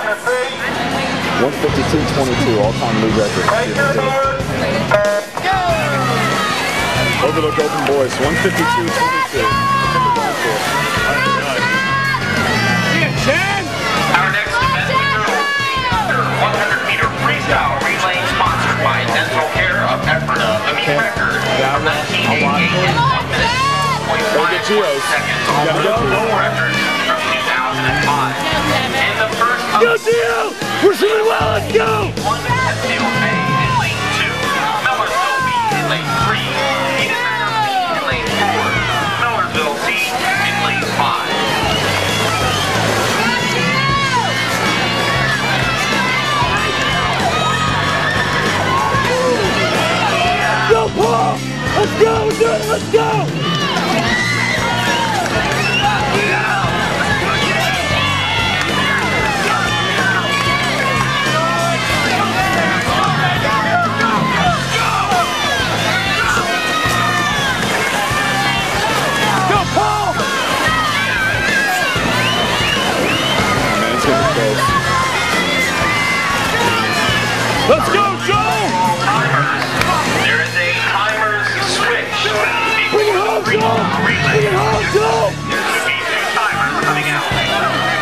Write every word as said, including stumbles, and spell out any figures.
one fifty-two twenty-two, all-time league record. Overlook Open Boys, one fifty-two twenty-two. Our next event is one hundred meter freestyle relay sponsored by Dental Care of Ephrata. The meet record, nineteen eighty-eight, one minute, point five seconds. Also, record from two thousand five. And the first of Go, Gio! We're swimming well, let's go! one Medley in lane two, Millersville B in lane three, Eden Manor B in lane four, Millersville C in lane five. Go, Paul! Let's go! We're doing it! Let's go! Let's go, Joe! There is a timer's switch. Bring it home, Joe! Bring it home, Joe! There should be two timers coming out.